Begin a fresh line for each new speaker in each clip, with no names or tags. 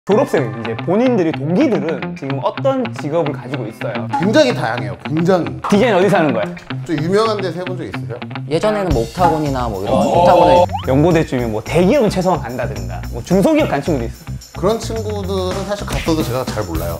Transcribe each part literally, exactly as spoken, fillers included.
졸업생 이제 본인들이 동기들은 지금 어떤 직업을 가지고 있어요?
굉장히 다양해요. 굉장히.
디자인 어디서 하는 거야?
좀 유명한 데서 해본 적 있으세요?
예전에는 뭐 옥타곤이나 뭐 이런 옥타곤을
연고대쯤이면 뭐 대기업은 최소한 간다든가 뭐 중소기업 간 친구도 있어.
그런 친구들은 사실 갔어도 제가 잘 몰라요.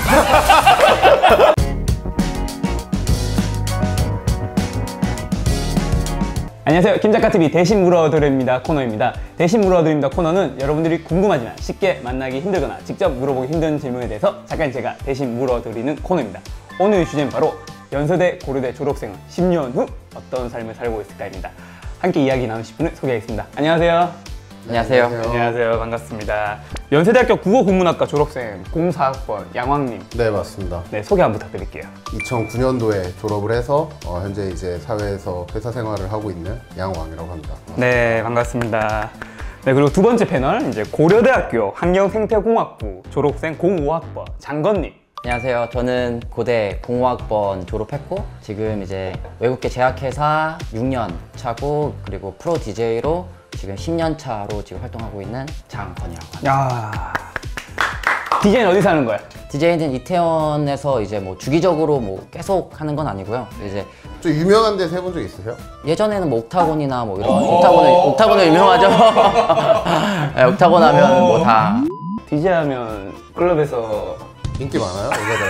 안녕하세요. 김작가티비 대신 물어드립니다 코너입니다. 대신 물어드립니다 코너는 여러분들이 궁금하지만 쉽게 만나기 힘들거나 직접 물어보기 힘든 질문에 대해서 작가인 제가 대신 물어드리는 코너입니다. 오늘 주제는 바로 연세대 고려대 졸업생은 십 년 후 어떤 삶을 살고 있을까입니다. 함께 이야기 나누실 분을 소개하겠습니다. 안녕하세요.
안녕하세요.
안녕하세요.
안녕하세요. 반갑습니다. 연세대학교 국어국문학과 졸업생 공사 학번 양왕님.
네, 맞습니다.
네, 소개 한번 부탁드릴게요.
이천구 년도에 졸업을 해서 어, 현재 이제 사회에서 회사 생활을 하고 있는 양왕이라고 합니다.
네, 반갑습니다. 네, 그리고 두 번째 패널 이제 고려대학교 환경생태공학부 졸업생 공오 학번 장건님.
안녕하세요. 저는 고대 공호학번 졸업했고 지금 이제 외국계 제약회사 육 년 차고 그리고 프로 디제이로 지금 십 년 차로 지금 활동하고 있는 장건이라고 합니다.
야, 디자인 어디서 하는 거야?
디제이는 이태원에서 이제 뭐 주기적으로 뭐 계속 하는 건 아니고요. 이제
좀 유명한 데서 해본 적 있으세요?
예전에는 뭐 옥타곤이나 뭐 이런 옥타곤을 옥타곤을 유명하죠. 네, 옥타곤 하면 뭐 다
디제이 하면 클럽에서
인기 많아요?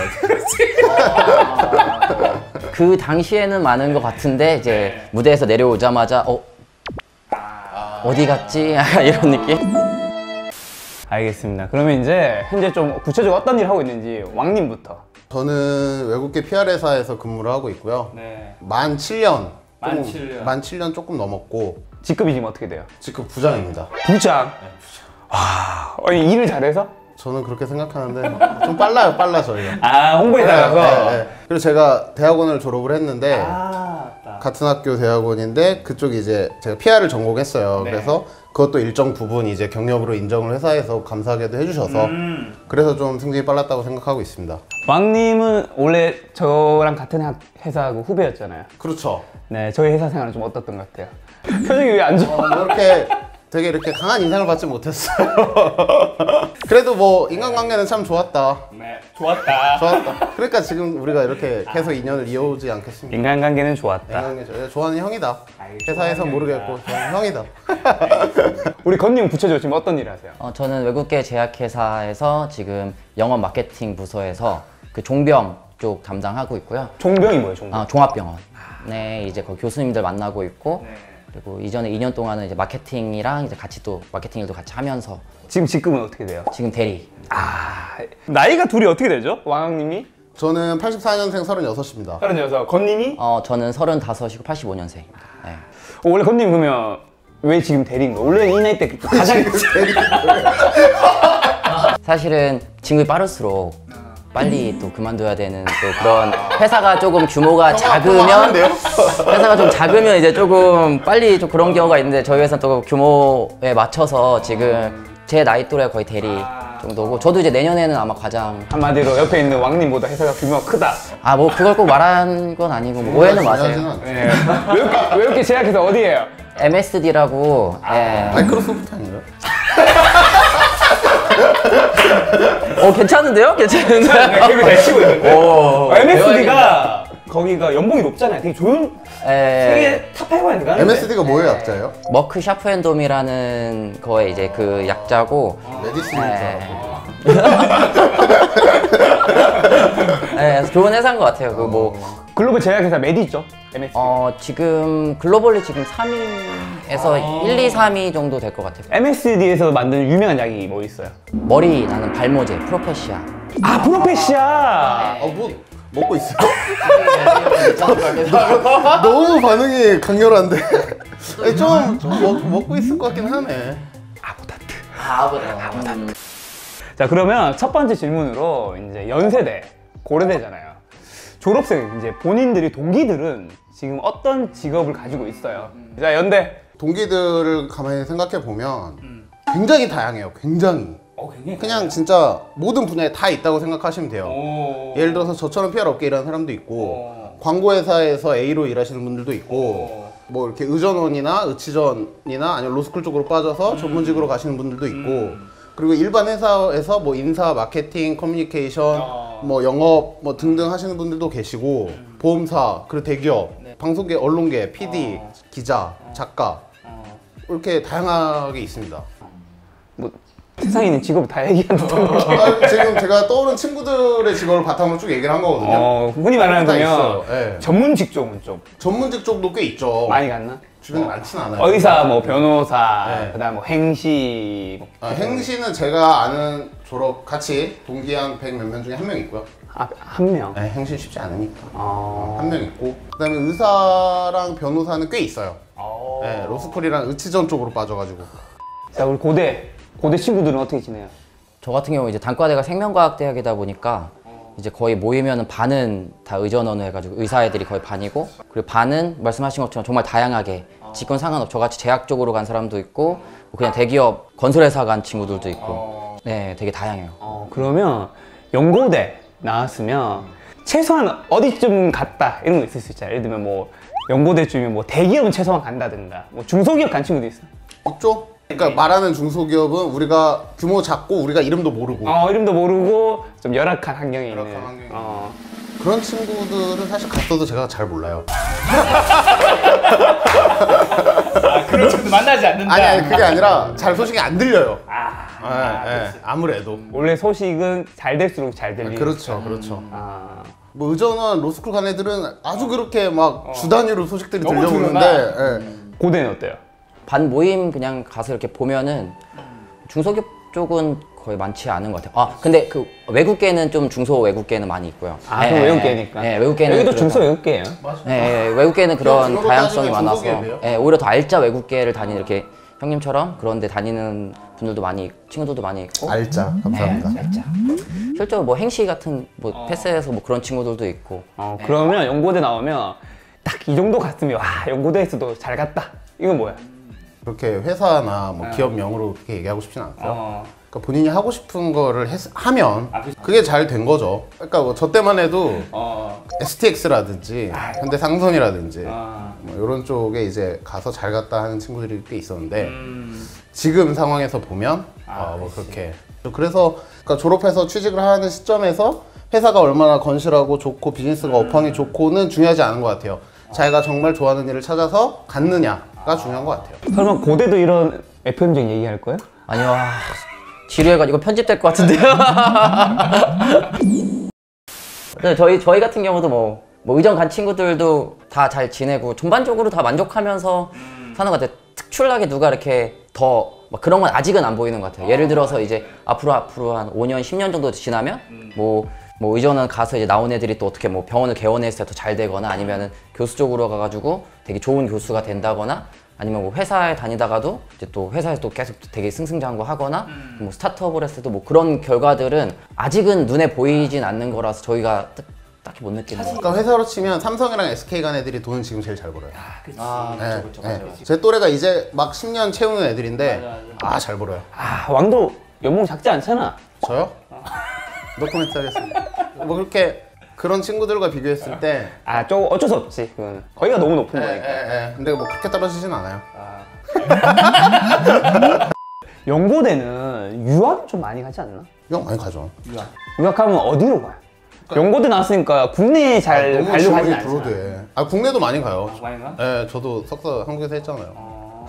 여자들한테?
그 당시에는 많은 것 같은데 이제 무대에서 내려오자마자 어 어디 갔지? 이런 느낌?
알겠습니다. 그러면 이제 현재 좀 구체적으로 어떤 일을 하고 있는지 왕님부터.
저는 외국계 피알 회사에서 근무를 하고 있고요.
네.
만 칠 년.
만
조금-
칠 년.
만 칠 년 조금 넘었고
직급이 지금 어떻게 돼요?
지금 부장입니다.
부장. 와, 아니, 일을 잘해서?
저는 그렇게 생각하는데 좀 빨라요, 빨라 저희가.
아, 홍보에 나가서.
네, 네. 그리고 제가 대학원을 졸업을 했는데
아, 맞다.
같은 학교 대학원인데 그쪽이 이제 제가 피알을 전공했어요.
네.
그래서 그것도 일정 부분 이제 경력으로 인정을 회사에서 감사하게도 해주셔서
음.
그래서 좀 승진이 빨랐다고 생각하고 있습니다.
왕님은 원래 저랑 같은 학- 회사하고 후배였잖아요.
그렇죠.
네, 저희 회사 생활은 좀 어떻던 것 같아요? 표정이 왜 안 좋아?
어, 뭐 이렇게 되게 이렇게 강한 인상을 받지 못했어요. 그래도 뭐 인간관계는 참 좋았다.
네, 좋았다.
좋았다. 그러니까 지금 우리가 이렇게 계속 인연을 이어오지 않겠습니까?
인간관계는 좋았다.
인간관계 좋- 좋아하는 형이다.
아이,
회사에서
좋아하는
모르겠고 좋아하는 형이다.
우리 건님 구체적으로 지금 어떤 일을 하세요?
어, 저는 외국계 제약회사에서 지금 영업 마케팅 부서에서 그 종병 쪽 담당하고 있고요.
종병이 뭐예요, 종병?
아, 종합병원. 네, 이제 거기 교수님들 만나고 있고
네.
그리고 이전에 이 년 동안은 이제 마케팅이랑 이제 같이 또 마케팅 일도 같이 하면서
지금 직급은 어떻게 돼요?
지금 대리.
아, 나이가 둘이 어떻게 되죠? 왕님이?
저는 팔십사 년생 서른여섯입니다.
서른여섯. 건님이?
어, 저는 서른다섯이고 팔십오 년생입니다. 네.
어, 원래 건님 그러면 왜 지금 대리인 거예요? 원래 이 나이 때 가장
사실은 진급이 빠를수록 빨리 또 그만둬야 되는 또 그런 회사가 조금 규모가 작으면 회사가 좀 작으면 이제 조금 빨리 좀 그런 경우가 있는데 저희 회사는 또 규모에 맞춰서 지금 제 나이 또래 거의 대리 정도고 저도 이제 내년에는 아마 과장
한마디로 옆에 있는 왕님보다 회사가 규모가 크다.
아 뭐 그걸 꼭 말한 건 아니고 뭐 오해는 마세요.
중요하지는 않죠.
네. 왜 이렇게, 왜 이렇게 제약회사 어디예요?
엠에스디라고 예.
마이크로소프트 아닌가요?
어 괜찮은데요? 괜찮은데요?
되게 잘 치고 있는데.
오,
엠에스디가 거기가 연봉이 높잖아요. 되게 좋은
예.
세계 탑 파이브 아닌가?
엠에스디가 뭐의 약자예요?
머크 샤프앤돔이라는 거에 이제 그 약자고
메디슨인 줄 알았고.
네, 좋은 회사인 것 같아요. 그 뭐
글로벌 제약회사 메디죠? 엠에스디.
어, 지금 글로벌리 지금 삼 위에서 일, 이, 삼 위 정도 될 것 같아요.
엠에스디에서 만든 유명한 약이 뭐 있어요?
머리 나는 발모제 프로페시아.
아, 프로페시아!
아, 뭐 먹고 있어요? 너무 반응이 강렬한데. 아니, 좀, 좀 먹, 먹고 있을 것 같긴 하네.
아보다트.
아보다.
자, 그러면 첫 번째 질문으로 이제 연세대, 고려대잖아요. 졸업생, 이제 본인들이 동기들은 지금 어떤 직업을 가지고 있어요? 자, 연대.
동기들을 가만히 생각해 보면 굉장히 다양해요. 굉장히.
어, 굉장히
그냥 진짜 모든 분야에 다 있다고 생각하시면 돼요.
오.
예를 들어서 저처럼 피알 업계 일하는 사람도 있고 광고회사에서 에이로 일하시는 분들도 있고 뭐 이렇게 의전원이나 의치전이나 아니면 로스쿨 쪽으로 빠져서 전문직으로 가시는 분들도 있고 그리고 일반 회사에서 뭐 인사, 마케팅, 커뮤니케이션,
어.
뭐 영업 뭐 등등 하시는 분들도 계시고
음.
보험사, 그리고 대기업,
네.
방송계, 언론계, 피디,
어.
기자, 작가
어.
이렇게 다양하게 있습니다.
뭐 세상에 있는 직업 다 얘기하는 거.
아, 지금 제가 떠오른 친구들의 직업을 바탕으로 쭉 얘기를 한 거거든요.
어, 흔히 말하는
다
거면
있어요. 예.
전문 직종은 좀
전문직 쪽도 꽤 있죠.
많이 갔나?
주변에 많진 않아요.
의사, 뭐 변호사,
네.
그다음 뭐 행시. 뭐.
아, 행시는 제가 아는 졸업 같이 동기 한 백 몇 명 중에 한 명 있고요.
아, 한 명.
네, 행시 쉽지 않으니까.
어.
한 명 있고. 그다음에 의사랑 변호사는 꽤 있어요.
어.
네, 로스쿨이랑 의치전 쪽으로 빠져가지고.
자, 우리 고대 고대 친구들은 어떻게 지내요?
저 같은 경우 이제 단과대가 생명과학대학이다 보니까 이제 거의 모이면은 반은 다 의전원을 해가지고 의사 애들이 거의 반이고, 그리고 반은 말씀하신 것처럼 정말 다양하게 직군 상관없이 저같이 제약 쪽으로 간 사람도 있고 뭐 그냥 대기업 건설회사 간 친구들도 있고, 네, 되게 다양해요.
어, 그러면 연고대 나왔으면 최소한 어디쯤 갔다 이런 거 있을 수 있잖아요. 예를 들면 뭐 연고대쯤이면 뭐 대기업은 최소한 간다든가, 뭐 중소기업 간 친구도 있어.
있죠? 그러니까 말하는 중소기업은 우리가 규모 작고 우리가 이름도 모르고
어, 이름도 모르고 좀 열악한 환경에 있는.
열악한 환경에
어.
그런 친구들은 사실 갔어도 제가 잘 몰라요.
아, 그런 친구도 만나지 않는다.
아니 아니 그게 아니라 잘 소식이 안 들려요.
아,
예,
아,
예, 아무래도.
원래 소식은 잘 될수록 잘 들리는.
그렇죠, 그렇죠.
아.
뭐 의전원 로스쿨 간 애들은 아주 그렇게 막 주 단위로 소식들이
너무
들려오는데 예.
고대는 어때요?
반 모임 그냥 가서 이렇게 보면은 중소기업 쪽은 거의 많지 않은 것 같아요. 아 근데 그 외국계는 좀 중소 외국계는 많이 있고요.
아,
예,
그
예,
외국계니까.
네, 외국계는
여기도
그래서-
중소 외국계예요.
네, 외국계는
그냥
그런
중으로
다양성이
따지면
많아서
중소기업이에요?
예, 오히려 더 알짜 외국계를 다니는 이렇게 형님처럼 그런데 다니는 분들도 많이 있고, 친구들도 많이 있고.
알짜 감사합니다.
네, 알짜. 실제로 뭐 행시 같은 뭐 패스에서 뭐 그런 친구들도 있고.
어, 그러면 연고대 나오면 딱 이 정도 갔으면 와, 연고대에서도 잘 갔다. 이건 뭐야?
그렇게 회사나 뭐 기업명으로 그렇게 얘기하고 싶진 않고요.
어.
그러니까 본인이 하고 싶은 거를 했, 하면
아, 그치.
그게 잘 된 거죠. 그러니까 뭐 저 때만 해도
어.
에스티엑스라든지 현대상선이라든지
아.
뭐 이런 쪽에 이제 가서 잘 갔다 하는 친구들이 꽤 있었는데
음.
지금 상황에서 보면 아, 뭐 그렇게 그래서 그러니까 졸업해서 취직을 하는 시점에서 회사가 얼마나 건실하고 좋고 비즈니스가 업황이 좋고는 중요하지 않은 것 같아요. 자기가 정말 좋아하는 일을 찾아서 갔느냐가 중요한 것 같아요.
설마 고대도 이런 에프엠적인 얘기할 거예요?
아니요. 아, 지루해가지고 편집될 것 같은데요. 근데 저희 저희 같은 경우도 뭐, 뭐 의전 간 친구들도 다 잘 지내고 전반적으로 다 만족하면서 사는 것 같아요. 특출나게 누가 이렇게 더 막 그런 건 아직은 안 보이는 것 같아요. 예를 들어서 이제 앞으로 앞으로 한 오 년, 십 년 정도 지나면 뭐 뭐 의전은 가서 이제 나온 애들이 또 어떻게 뭐 병원을 개원했을 때 더 잘 되거나 아니면은 교수 쪽으로 가가지고 되게 좋은 교수가 된다거나 아니면 뭐 회사에 다니다가도 이제 또 회사에서 또 계속 되게 승승장구하거나 뭐 스타트업을 했을 때 뭐 그런 결과들은 아직은 눈에 보이진 않는 거라서 저희가 딱, 딱히 못 느끼는 거예요.
그러니까 회사로 치면 삼성이랑 에스케이 간 애들이 돈은 지금 제일 잘 벌어요.
아,
네, 네. 제 또래가 이제 막 십 년 채우는 애들인데 아 잘 벌어요.
아, 왕도 연봉 작지 않잖아.
저요? 노코멘트 하겠습니다. 뭐 그렇게 그런 친구들과 비교했을 때
아, 저 어쩔 수 없지. 그거는 거기가 너무 높은
예,
거니까.
예, 예. 근데 뭐 그렇게 떨어지진 않아요.
연고대는 유학 좀 많이 가지 않나?
형 많이 가죠.
유학하면 어디로 가요? 연고대 나왔으니까 국내에 잘
너무
가려고
질문이
하진 않잖아.
불어대. 아 국내도 많이 가요.
많이 가?
예, 저도 석사 한국에서 했잖아요.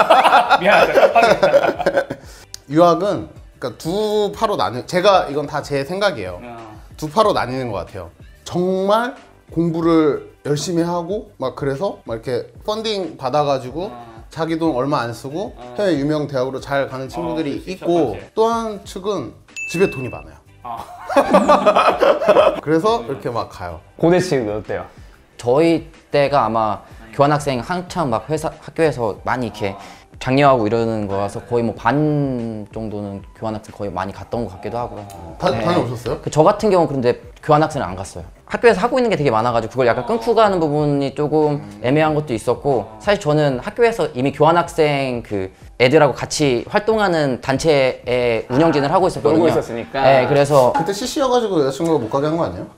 미안하다.
유학은 그러니까 두 파로 나뉘. 제가 이건 다 제 생각이에요. 두 파로 나뉘는 것 같아요. 정말 공부를 열심히 하고 막 그래서 막 이렇게 펀딩 받아가지고 자기 돈 얼마 안 쓰고 해외 유명 대학으로 잘 가는 친구들이
그치, 첫
있고
번째.
또 한 측은 집에 돈이 많아요. 그래서 이렇게 막 가요.
고대 친구들 어때요?
저희 때가 아마 교환학생 한창 막 회사 학교에서 많이 이렇게 장려하고 이러는 거라서 거의 뭐 반 정도는 교환학생 거의 많이 갔던 것 같기도 하고요.
다,
네.
다녀오셨어요?
그 저 같은 경우는 그런데 교환학생은 안 갔어요. 학교에서 하고 있는 게 되게 많아가지고 그걸 약간 끊고 가는 부분이 조금 애매한 것도 있었고, 사실 저는 학교에서 이미 교환학생 그 애들하고 같이 활동하는 단체의 운영진을 하고 있었거든요.
놀고 있었으니까.
네, 그래서
그때 씨씨여가지고 여자친구가 못 가게 한 거 아니에요?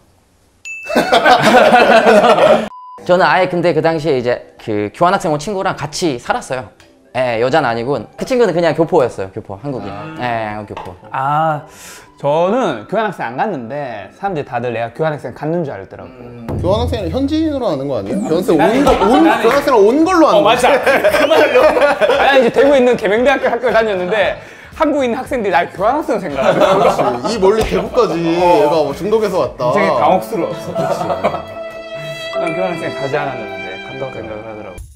저는 아예 근데 그 당시에 이제 그 교환학생 온 친구랑 같이 살았어요. 예, 여자는 아니고 그 친구는 그냥 교포였어요. 교포, 한국인. 예, 교포.
아, 저는 교환학생 안 갔는데 사람들이 다들 내가 교환학생 갔는 줄 알더라고.
교환학생은 현지인으로 하는 거 아니에요? 교환학생 온, 거, 온 교환학생은 온 걸로 하는
어,
거.
맞아. 그 말로. 아니, 이제 대구에 있는 계명대학교 학교를 다녔는데 한국에 있는 학생들이 날 교환학생 생각하더라고.
이 멀리 대구까지 얘가 뭐 중독에서 왔다.
굉장히 당혹스러웠어. 난 교환학생 가지 않았는데 간다고 생각을 하더라고.